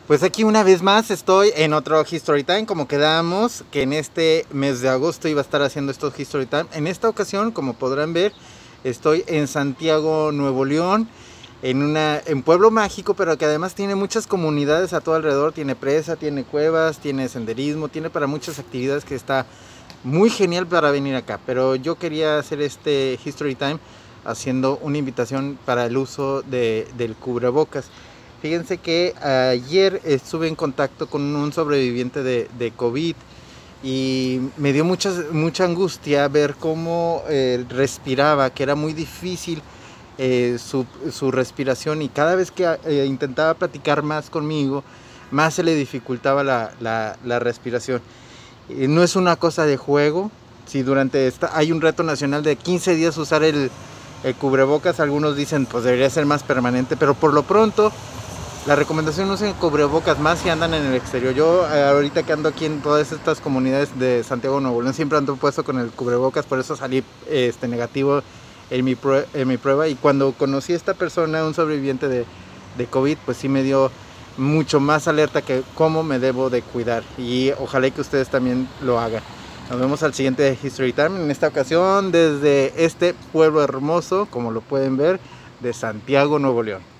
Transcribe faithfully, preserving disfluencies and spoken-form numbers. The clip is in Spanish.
Pues aquí una vez más estoy en otro History Time, como quedamos que en este mes de agosto iba a estar haciendo estos History Time. En esta ocasión, como podrán ver, estoy en Santiago, Nuevo León, en una en pueblo mágico, pero que además tiene muchas comunidades a todo alrededor. Tiene presa, tiene cuevas, tiene senderismo, tiene para muchas actividades, que está muy genial para venir acá. Pero yo quería hacer este History Time haciendo una invitación para el uso de, del cubrebocas. Fíjense que ayer estuve en contacto con un sobreviviente de, de COVID y me dio mucha, mucha angustia ver cómo eh, respiraba, que era muy difícil eh, su, su respiración, y cada vez que eh, intentaba platicar más conmigo, más se le dificultaba la, la, la respiración. Eh, no es una cosa de juego. Si durante esta hay un reto nacional de quince días usar el, el cubrebocas, algunos dicen pues debería ser más permanente, pero por lo pronto la recomendación: usen cubrebocas más si andan en el exterior. Yo eh, ahorita que ando aquí en todas estas comunidades de Santiago, Nuevo León, siempre ando puesto con el cubrebocas, por eso salí este, negativo en mi, en mi prueba. Y cuando conocí a esta persona, un sobreviviente de, de COVID, pues sí me dio mucho más alerta que cómo me debo de cuidar. Y ojalá que ustedes también lo hagan. Nos vemos al siguiente History Time, en esta ocasión desde este pueblo hermoso, como lo pueden ver, de Santiago, Nuevo León.